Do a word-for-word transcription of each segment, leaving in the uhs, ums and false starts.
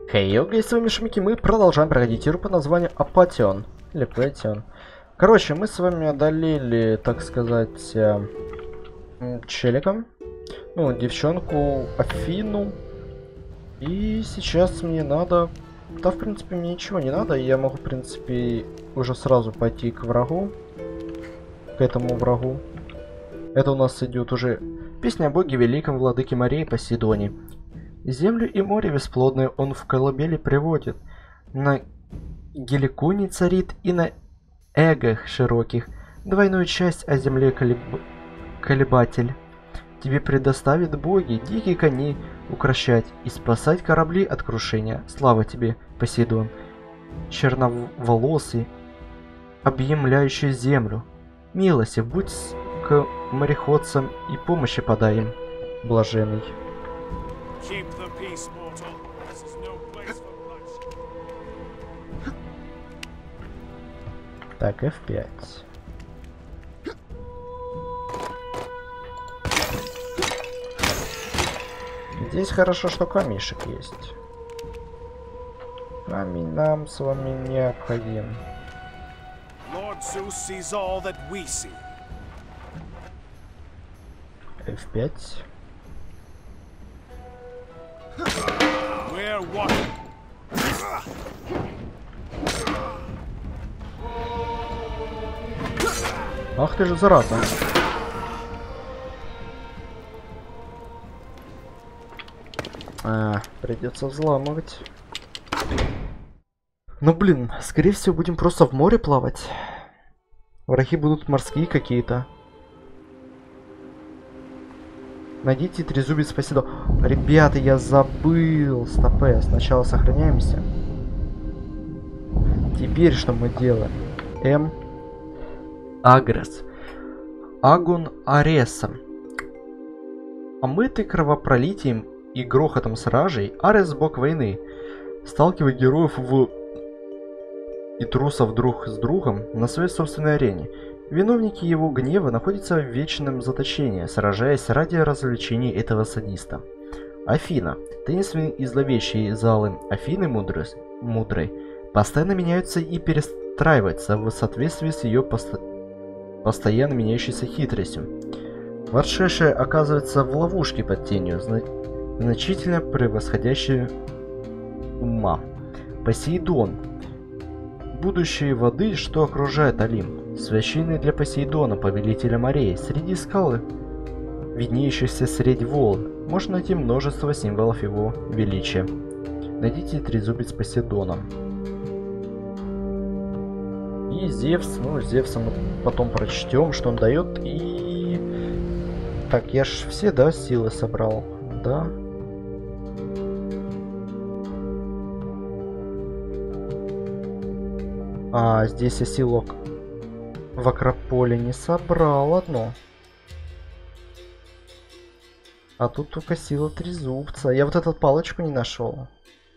Хей, йоги, с вами Шмики, мы продолжаем проходить игру под названием Апатион. Или Патион. Короче, мы с вами одолели, так сказать, э, челика. Ну, девчонку Афину. И сейчас мне надо... Да, в принципе, мне ничего не надо. Я могу, в принципе, уже сразу пойти к врагу. К этому врагу. Это у нас идет уже песня о боге великом владыке морей Посейдоне. Землю и море бесплодное он в колыбели приводит. На Геликоне царит и на эгах широких. Двойную часть о земле колеб... колебатель. Тебе предоставит боги дикие коней укращать и спасать корабли от крушения. Слава тебе, Посейдон, черноволосый, объемляющий землю. Милостив будь к мореходцам и помощи подай им, блаженный. Так, эф пять. Здесь хорошо, что камешек есть. Камень нам с вами необходим. эф пять. Ах ты же зараза. А, придется взламывать. Ну блин, скорее всего будем просто в море плавать. Враги будут морские какие-то. Найдите трезубец Посейдон. Ребята, я забыл. Стопэ, сначала сохраняемся. Теперь что мы делаем? М. Агрес. Агун Аресом. Омытый кровопролитием и грохотом сражей, Арес, бог войны, сталкивает героев в... и трусов друг с другом на своей собственной арене. Виновники его гнева находятся в вечном заточении, сражаясь ради развлечений этого садиста. Афина. Таинственные и зловещие залы Афины мудрой, мудрой постоянно меняются и перестраиваются в соответствии с ее пост... постоянно меняющейся хитростью. Вошедшая оказывается в ловушке под тенью, зна... значительно превосходящей ума. Посейдон. Будущие воды, что окружает Олимп, священные для Посейдона, повелителя морей, среди скалы, виднеющихся среди волн, можно найти множество символов его величия. Найдите трезубец Посейдона. И Зевс, ну, Зевса мы потом прочтем, что он дает. И... Так, я ж все, да, силы собрал? Да. А, здесь я силу в Акрополе не собрал одно. А тут только сила трезубца. Я вот эту палочку не нашел.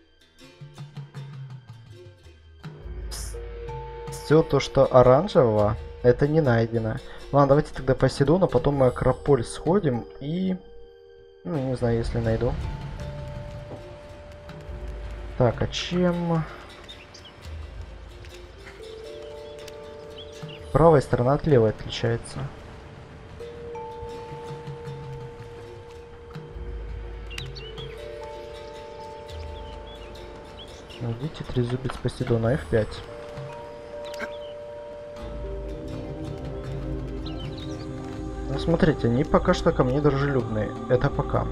Все то, что оранжевого, это не найдено. Ладно, давайте тогда Посейдона, потом мы Акрополь сходим и... Ну, не знаю, если найду. Так, а чем... Правая сторона от левой отличается. Найдите трезубец Посейдона, эф пять. Ну, смотрите, они пока что ко мне дружелюбные. Это пока.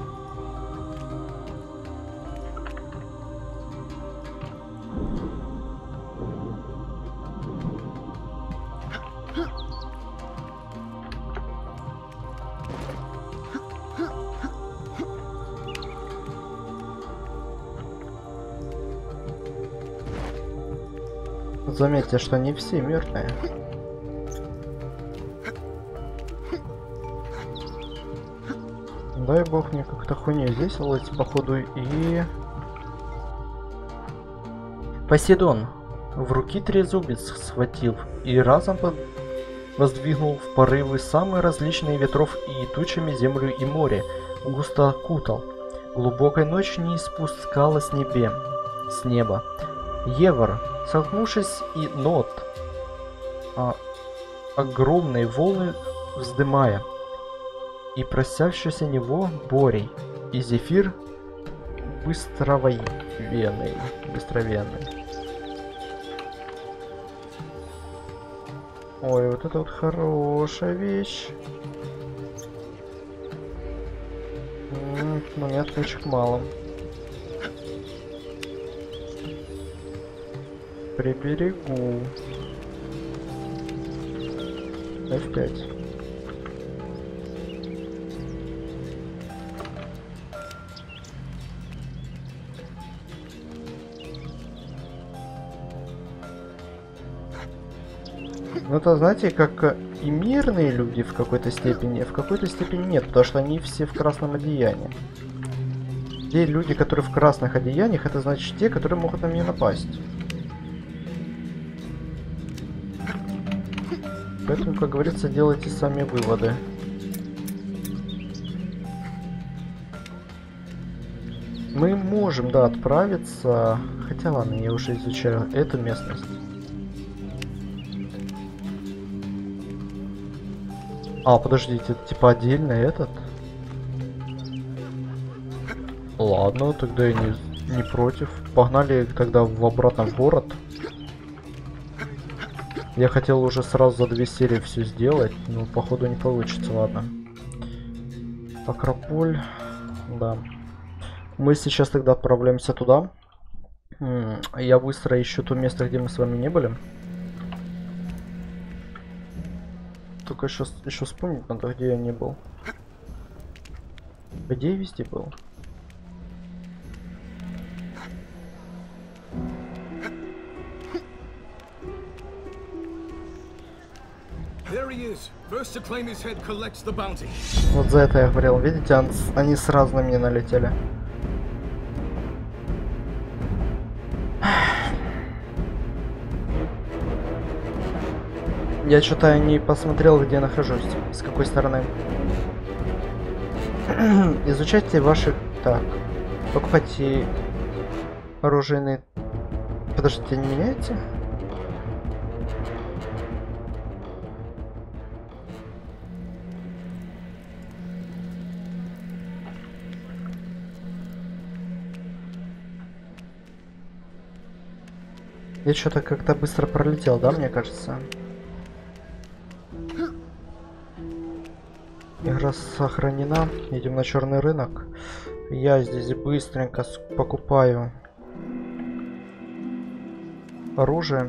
Заметьте, что не все мирные. Дай бог мне как-то хуйню здесь ловить, походу, и... Посейдон в руки трезубец схватил и разом под... воздвигнул в порывы самые различные ветров и тучами землю и море, густо окутал. Глубокой ночь не спускала с небе, с неба. Евор, столкнувшись и Нот, а, огромные волны вздымая, и просявшийся него Борей, и Зефир быстровоенный, быстровенный. Ой, вот это вот хорошая вещь. М-м, но нет, точек мало. Приберегу. эф пять. Ну это, знаете, как и мирные люди в какой-то степени, в какой-то степени нет, потому что они все в красном одеянии. Те люди, которые в красных одеяниях, это значит те, которые могут на меня напасть. Поэтому, как говорится, делайте сами выводы. Мы можем, да, отправиться... Хотя ладно, я уже изучаю эту местность. А, подождите, это типа отдельно этот? Ладно, тогда я не, не против. Погнали тогда в обратно в город. Я хотел уже сразу за две серии все сделать, но походу не получится, ладно. Акрополь, да. Мы сейчас тогда отправляемся туда. Я быстро ищу то место, где мы с вами не были. Только сейчас еще вспомнить надо, где я не был. Где я везде был? Вот за это я говорил. Видите, он, они сразу на меня налетели. Я что-то не посмотрел, где я нахожусь, с какой стороны. Изучайте ваши... Так. Покупайте оружейные... Подождите, не меняете? Я что-то как-то быстро пролетел, да, мне кажется? Игра сохранена. Идем на черный рынок. Я здесь быстренько покупаю оружие.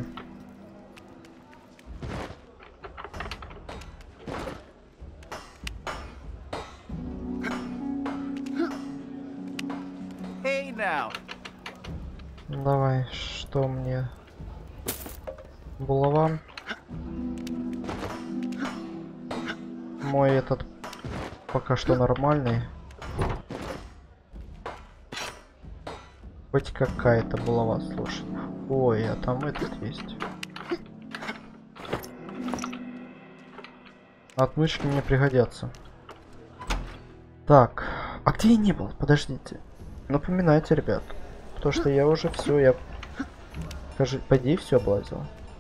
Hey now. Давай, что мне? Булава. Мой этот пока что нормальный. Хоть какая-то булава, слушай. Ой, а там этот есть. Отмычки мне пригодятся. Так, а где я не был? Подождите. Напоминайте, ребят. То, что я уже все, я... Скажи, по идее, все облазил.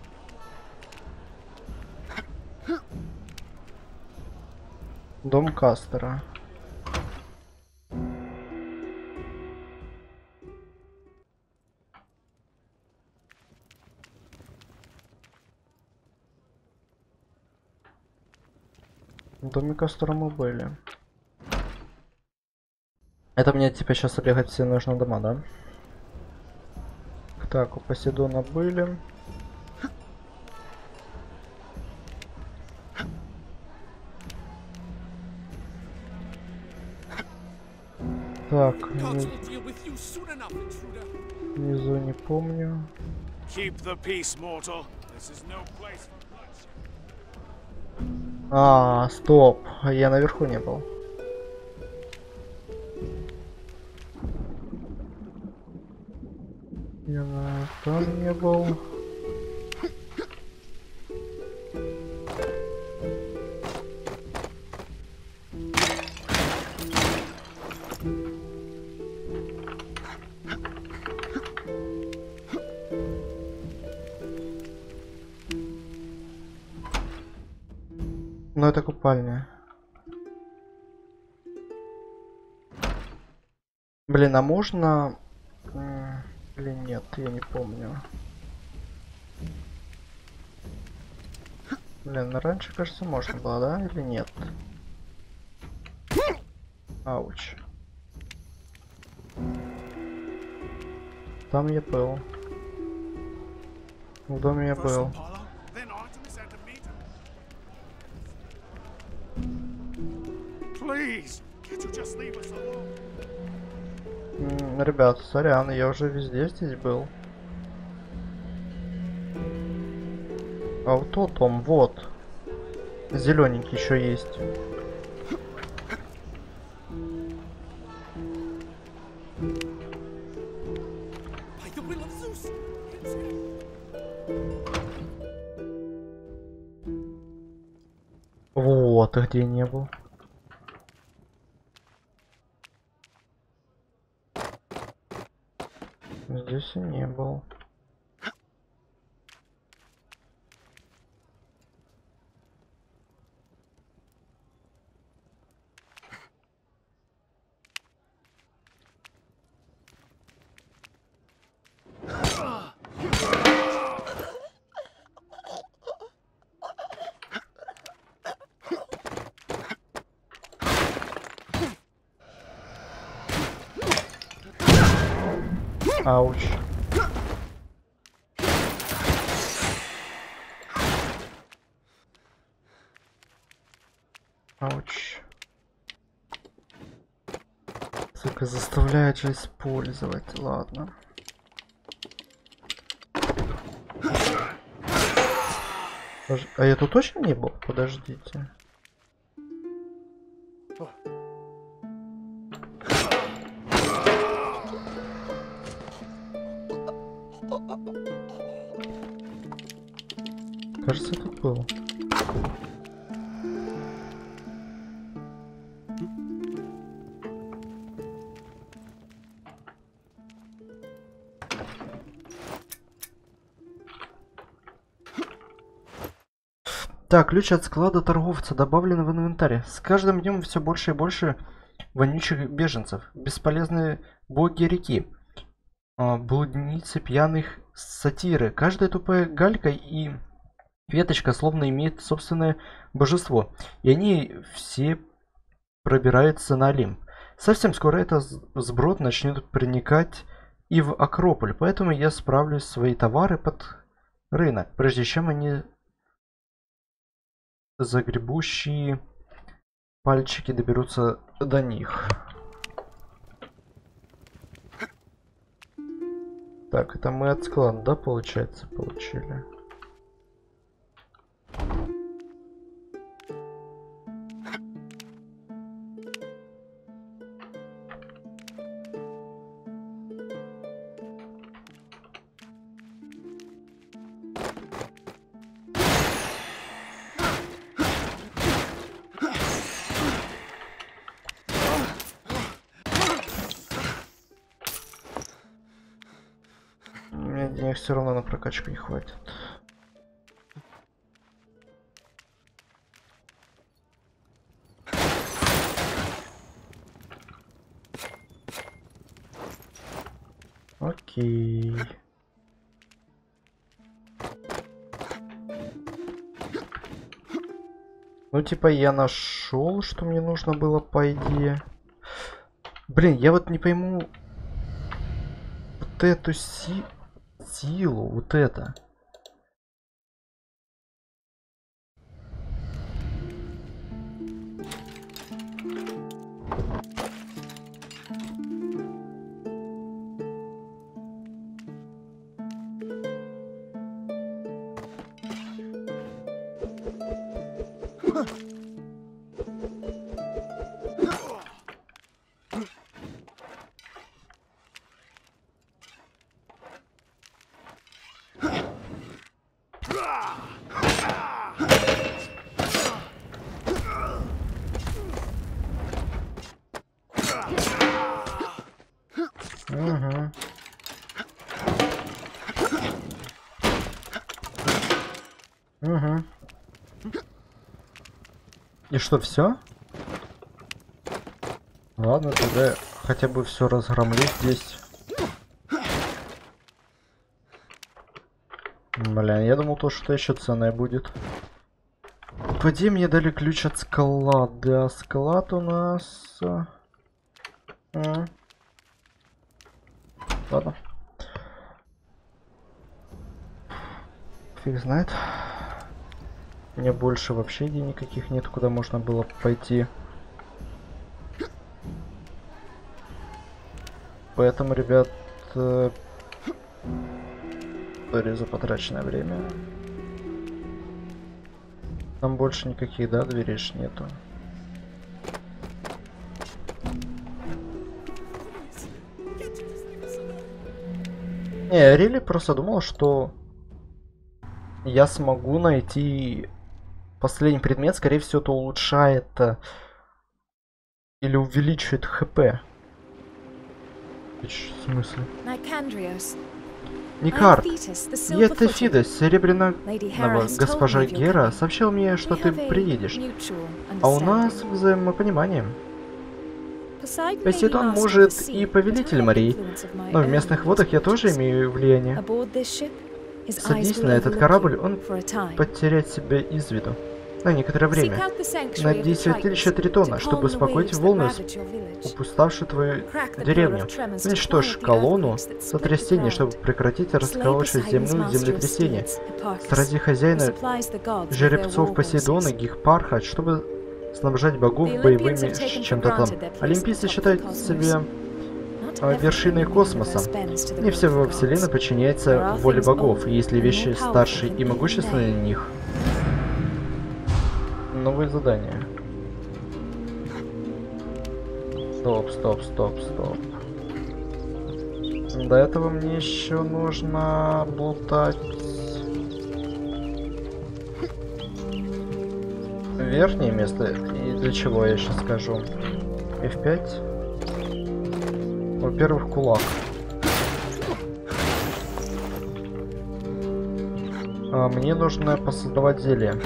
Дом Кастера. В доме Кастера мы были. Это мне типа сейчас обегать все нужно дома, да? Так, у Посейдона были. Так, внизу не помню. А, стоп, я наверху не был. Я на там не был. Ну это купальня. Блин, а можно... Или нет, я не помню. Блин, ну раньше, кажется, можно было, да? Или нет? Ауч. Там я был. В доме я был. М, ребят, сорян, я уже везде здесь был. А вот тот он, вот. Зелененький еще есть. Вот, а где не был. Здесь и не был. Ауч. Ауч. Сука, заставляет же использовать. Ладно. А я тут точно не был? Подождите. Кажется, тут был. Так, ключ от склада торговца добавлен в инвентарь. С каждым днем все больше и больше вонючих беженцев. Бесполезные боги реки. Блудницы пьяных сатиры. Каждая тупая галька и веточка словно имеет собственное божество. И они все пробираются на Олимп. Совсем скоро этот сброд начнет проникать и в Акрополь. Поэтому я справлю свои товары под рынок, прежде чем они... загребущие пальчики доберутся до них. Так, это мы от склада, да, получается, получили? Денег все равно на прокачку не хватит. Окей. Ну типа я нашел, что мне нужно было по идее. Блин, я вот не пойму вот эту си... силу, вот это. Угу. Угу. И что, все? Ладно, тогда хотя бы все разгромлю здесь. Бля, я думал, то, что еще ценное будет. По идее, мне дали ключ от склада. Склад у нас... М. Ладно. Фиг знает. У меня больше вообще идей никаких нет, куда можно было пойти. Поэтому, ребят, э, сори за потраченное время. Там больше никаких, да, дверей ж нету. Не, я реально просто думал, что я смогу найти последний предмет. Скорее всего, это улучшает э, или увеличивает хп. В смысле? Никар, я Тефидес, серебряного госпожа Гера, сообщил мне, что ты приедешь. А у нас взаимопонимание. Посейдон может и повелитель морей, но в местных водах я тоже имею влияние. Садись на этот корабль, он потеряет себя из виду. На некоторое время. Найди святилище Тритона, чтобы успокоить волны, упуставшую твою деревню. Уничтожь колонну сотрясения, чтобы прекратить расколовшее земную землетрясение. Срази хозяина жеребцов Посейдона, Гихпарха, чтобы снабжать богов боевыми чем-то там. Олимпийцы считают себя вершиной космоса. Не все во Вселенной подчиняется воле богов, и если вещи старше и могущественнее них. Новые задания. Стоп, стоп, стоп, стоп. До этого мне еще нужно блутать верхнее место. И для чего я сейчас скажу? эф пять. Во-первых, кулак. А мне нужно посоздавать зелье.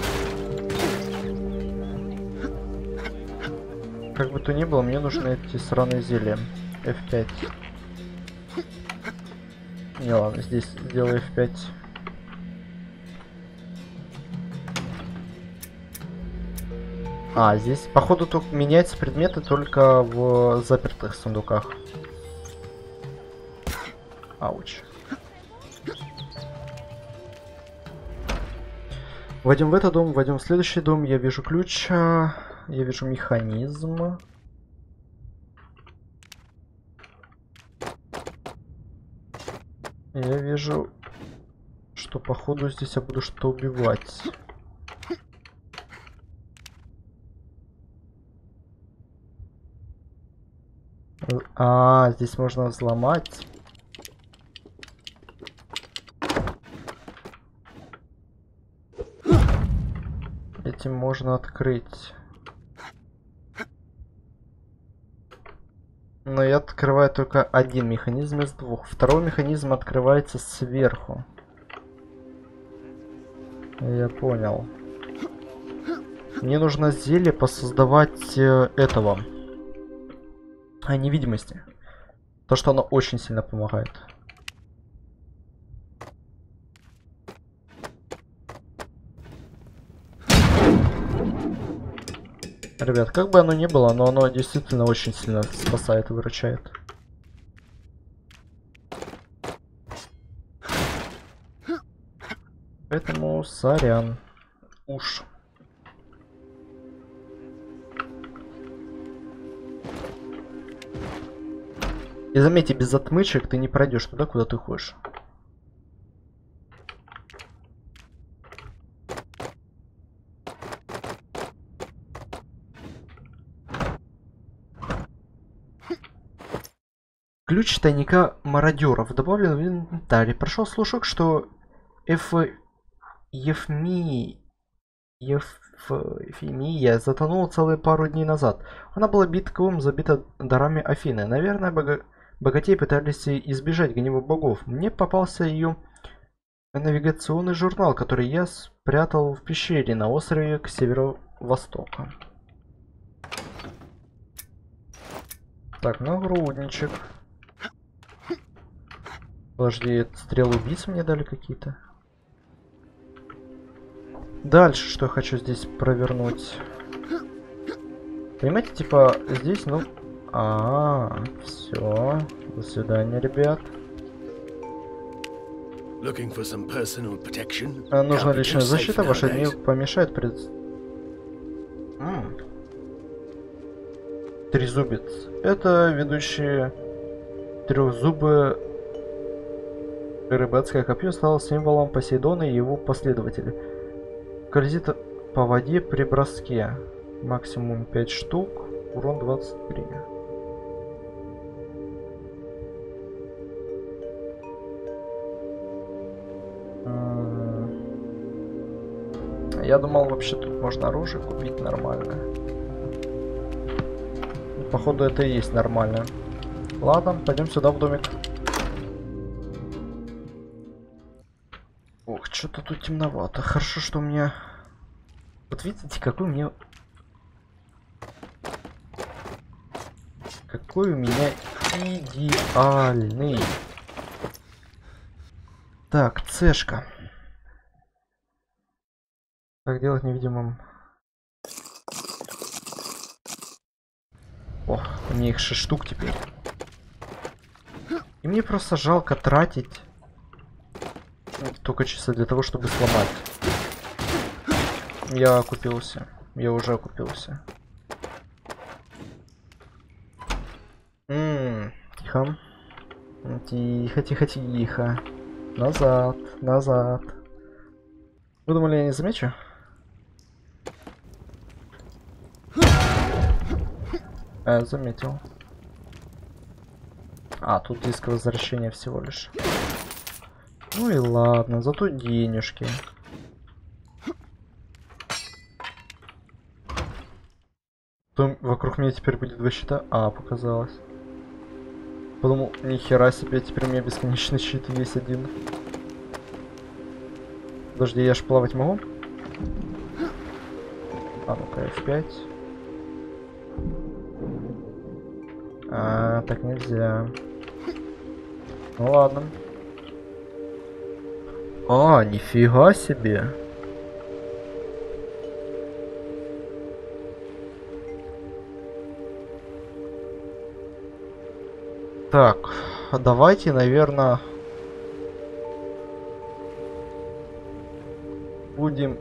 Как бы то ни было, мне нужны эти сраные зелья. эф пять. Не, ладно, здесь сделаю эф пять. А, здесь, походу, только меняются предметы только в запертых сундуках. Ауч. Войдем в этот дом, войдем в следующий дом. Я вижу ключ, я вижу механизм. Я вижу, что походу здесь я буду что-то убивать. А, здесь можно взломать. Этим можно открыть. Но я открываю только один механизм из двух. Второй механизм открывается сверху. Я понял. Мне нужно зелье посоздавать э, этого. А, невидимости. То, что оно очень сильно помогает. Ребят, как бы оно ни было, но оно действительно очень сильно спасает и выручает. Поэтому сорян. Уж. И заметьте, без отмычек ты не пройдешь туда, куда ты хочешь. Ключ тайника мародеров добавлен в инвентарь. Прошел слушок, что Эф... Ефми... Ефимия затонула целые пару дней назад. Она была битком забита дарами Афины. Наверное, бога... богатеи пытались избежать гнева богов. Мне попался ее навигационный журнал, который я спрятал в пещере на острове к северо-востоку. Так, нагрудничек. Подожди, стрелы убийц мне дали какие-то. Дальше, что я хочу здесь провернуть. Понимаете, типа, здесь, ну... А, -а, -а все. До свидания, ребят. А, нужна личная защита, ваша не помешает пред... М. Трезубец. Это ведущий трехзубый рыбацкое копье стало символом Посейдона и его последователей. Скользит по воде при броске. Максимум пять штук. Урон двадцать три. Я думал, вообще тут можно оружие купить нормально. Походу, это и есть нормально. Ладно, пойдем сюда в домик. Ох, что-то тут темновато. Хорошо, что у меня... Вот видите, какой у меня... Какой у меня идеальный. Так, цешка. Как делать невидимым? О, у меня их шесть штук теперь. И мне просто жалко тратить только часы для того, чтобы сломать. Я окупился. Я уже окупился. Ммм, тихо. Тихо, тихо, тихо. Назад, назад. Вы думали, я не замечу? А, заметил. А, тут диск возвращения всего лишь. Ну и ладно, зато денежки. То вокруг меня теперь будет два щита. А, показалось. Подумал, нихера себе, теперь у меня бесконечный щит весь один. Подожди, я ж плавать могу? А, ну-ка, эф пять. А, так нельзя. Ну ладно. А, нифига себе. Так, давайте, наверное, будем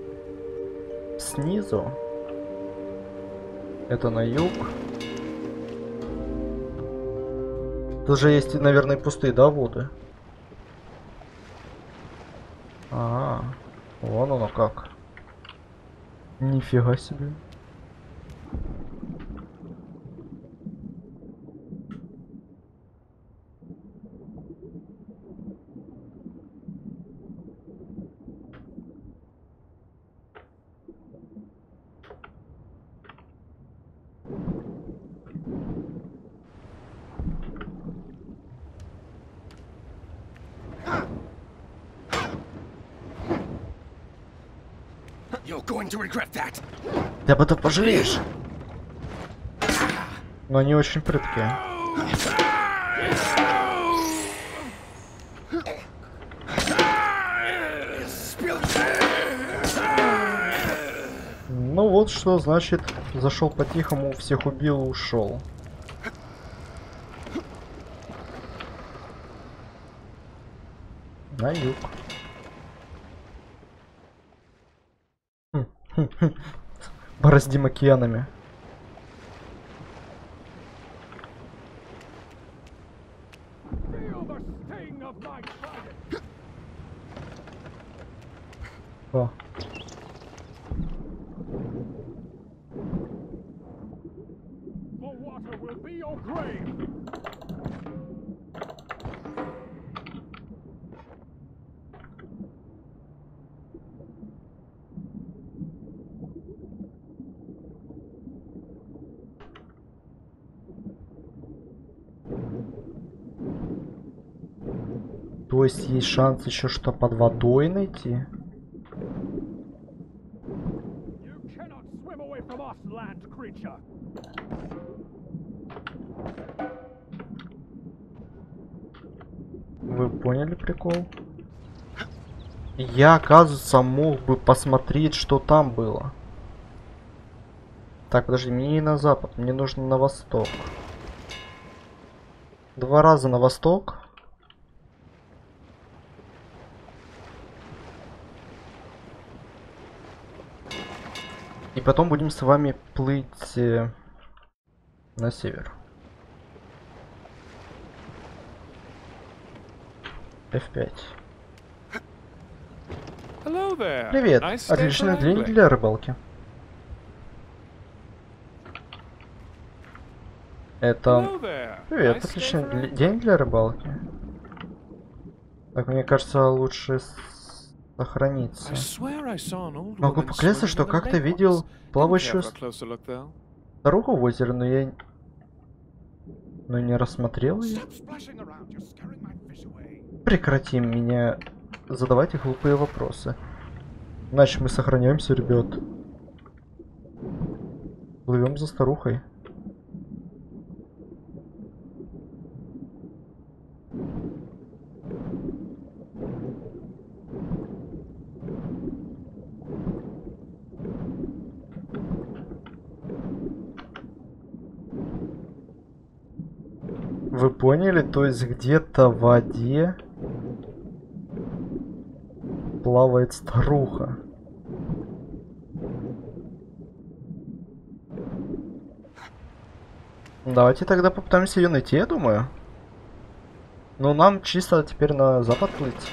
снизу. Это на юг. Тут же есть, наверное, пустые, да, воды? А, вон оно как. Нифига себе. Ты об этом пожалеешь. Но они очень прыткие. Ну вот что значит, зашел по-тихому, всех убил и ушел. На юг. Бороздим океанами. О. То есть есть шанс еще что под водой найти? Вы поняли прикол? Я, оказывается, мог бы посмотреть, что там было. Так, подожди, мне не на запад, мне нужно на восток. Два раза на восток. И потом будем с вами плыть э, на север. эф пять. Привет! Отличный день для рыбалки. Это... Привет, отличный дл- день для рыбалки. Так, мне кажется, лучше сохраниться. Могу поклясться, что как-то видел плавающую старуху в озере, но я... Но не рассмотрел ее. Прекрати меня задавать глупые вопросы. Иначе мы сохраняемся, ребят. Плывем за старухой. Вы поняли? То есть где-то в воде плавает старуха. Давайте тогда попытаемся ее найти, я думаю. Но нам чисто теперь на запад плыть.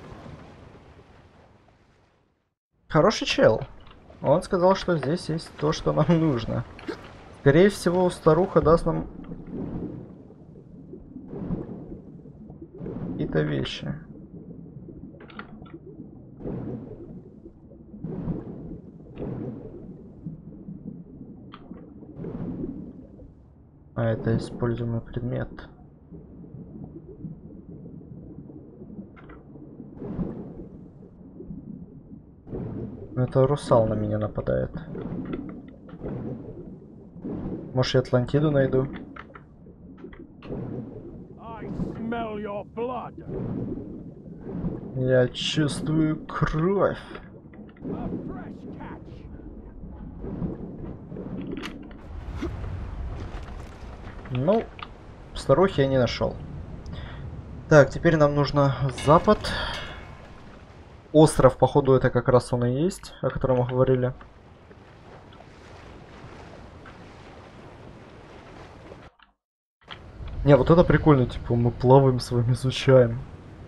Хороший чел. Он сказал, что здесь есть то, что нам нужно. Скорее всего, старуха даст нам какие-то вещи. А это используемый предмет. Это русал на меня нападает. Может, я Атлантиду найду? Я чувствую кровь. Ну, старухи я не нашел. Так, теперь нам нужно запад. Остров, походу, это как раз он и есть, о котором мы говорили. Не, вот это прикольно, типа мы плаваем с вами, изучаем.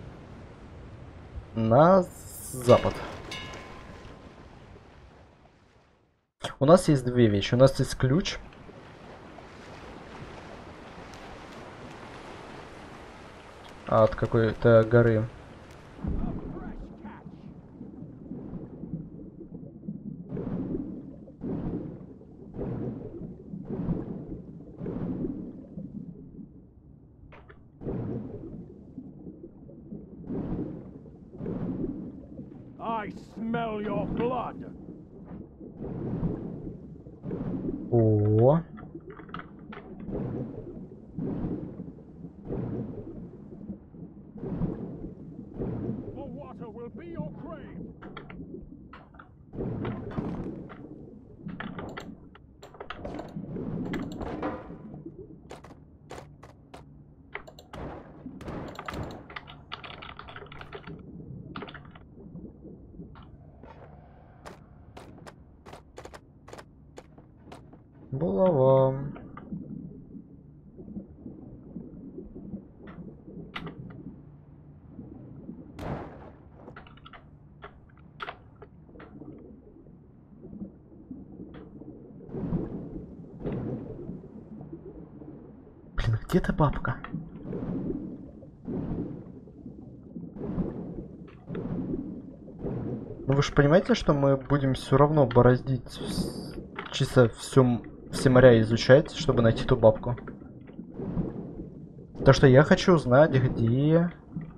На запад. У нас есть две вещи. У нас есть ключ. От какой-то горы. О. Булава. Блин, где ты, бабка? Ну вы же понимаете, что мы будем все равно бороздить чисто всю, все моря изучать, чтобы найти ту бабку. То, что я хочу узнать, где...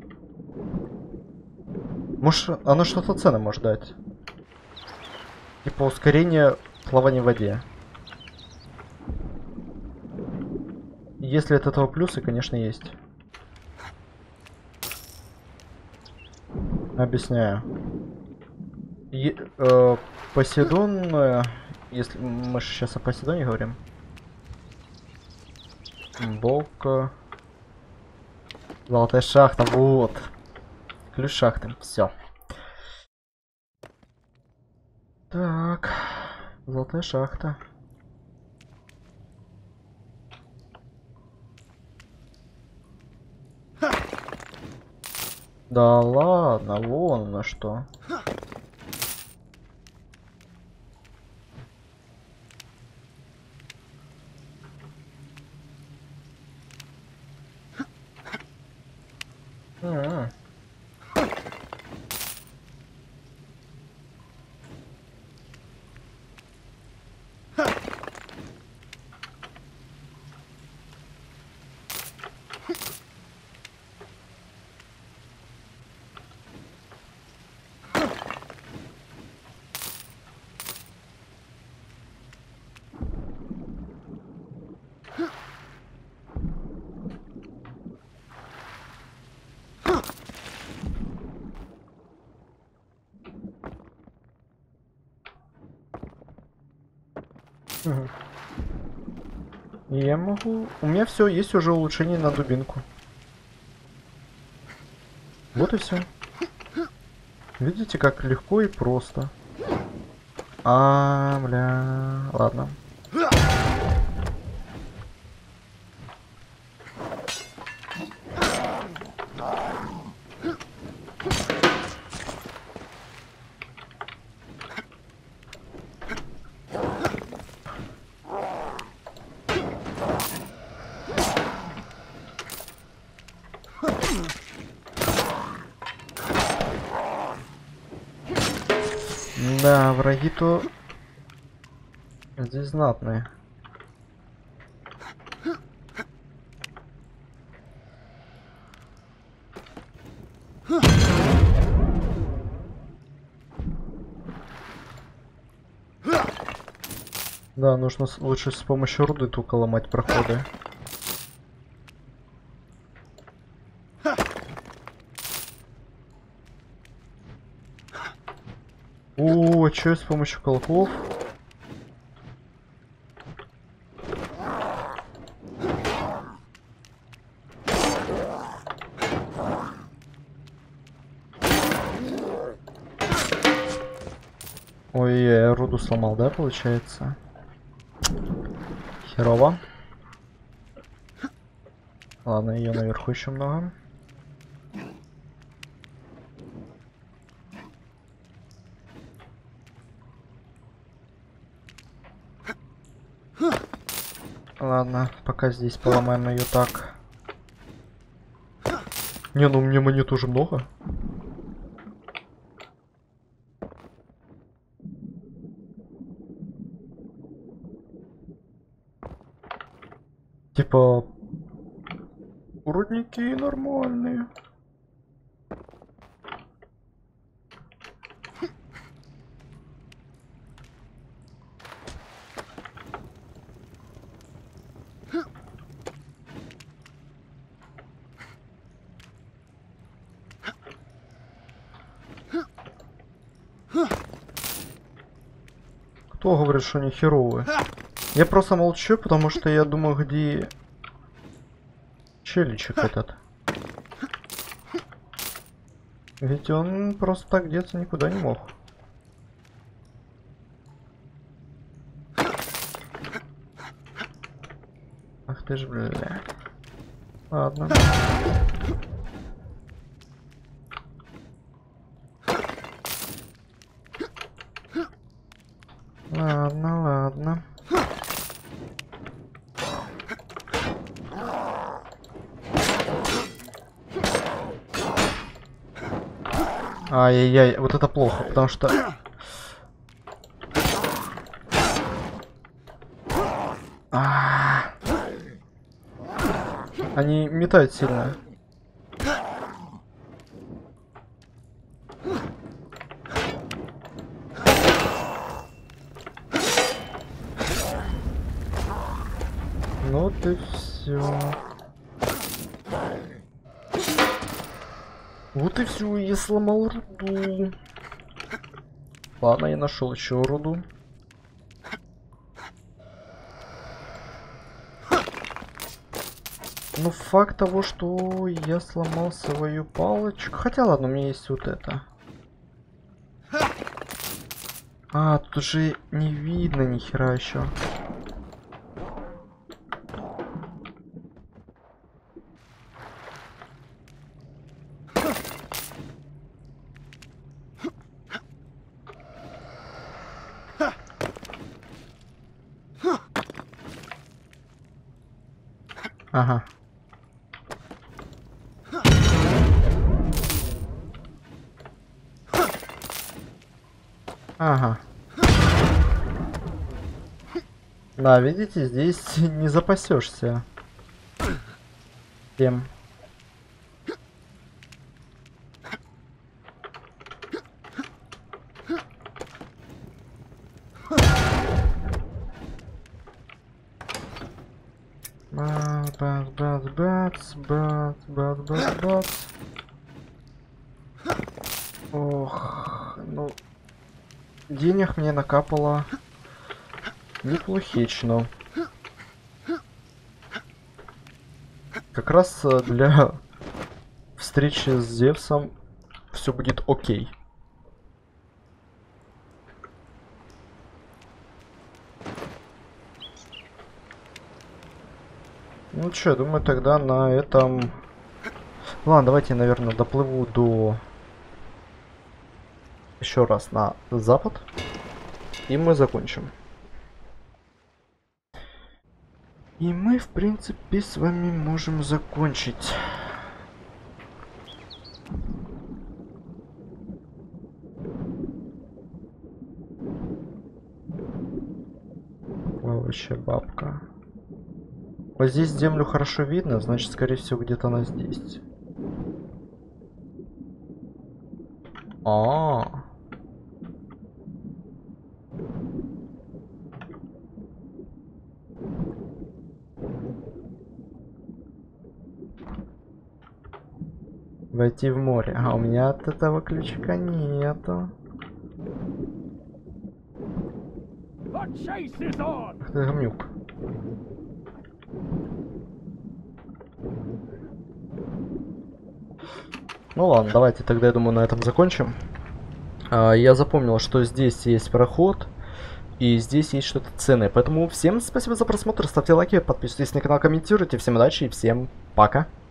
Может, оно что-то ценное может дать. Типа ускорение плавания в воде. Если от этого плюсы, конечно, есть. Объясняю. Е э Посейдон, э, если мы сейчас о Посейдоне говорим. Бог. Э, Золотая шахта, вот. Ключ шахты, все. Так, золотая шахта. Да ладно, вон на что. А-а-а. Угу. Я могу... У меня все, есть уже улучшение на дубинку. Вот и все. Видите, как легко и просто. А, бля... Ладно. Да, враги-то здесь знатные. Да, нужно с лучше с помощью руды только ломать проходы. О, что с помощью колоколов? Ой, я руду сломал, да, получается? Херово. Ладно, ее наверху еще много. Ладно, пока здесь поломаем ее так. Не, ну мне монет уже много. Типа... Рудники нормальные. Кто говорит, что они херовые? Я просто молчу, потому что я думаю, где челичек этот. Ведь он просто так деться никуда не мог. Ах ты ж, бля. Ладно. Ладно, ладно. Ай-яй-яй, вот это плохо, потому что... А-а-а. Они метают сильно. Ну ты... все. Вот и все, я сломал руду. Ладно, я нашел еще руду. Ну, факт того, что я сломал свою палочку. Хотя, ладно, у меня есть вот это. А, тут уже не видно ни хера еще. Ага. Ага. Да, видите, здесь не запасешься. Тем. Бац, бац, бац, бац, бац, бац, бац, бац. Ох, ну... Денег мне накапало неплохично. Как раз для встречи с Зевсом все будет окей. Ну что, я думаю, тогда на этом... Ладно, давайте, наверное, доплыву до... Еще раз на запад. И мы закончим. И мы, в принципе, с вами можем закончить. Вообще бабка. Вот здесь землю хорошо видно, значит, скорее всего, где-то она здесь. А-а-а. Войти в море. А у меня от этого ключика нету. Ах ты гамнюк. Ну ладно, давайте тогда, я думаю, на этом закончим. А, я запомнил, что здесь есть проход. И здесь есть что-то ценное. Поэтому всем спасибо за просмотр. Ставьте лайки, подписывайтесь на канал, комментируйте. Всем удачи и всем пока.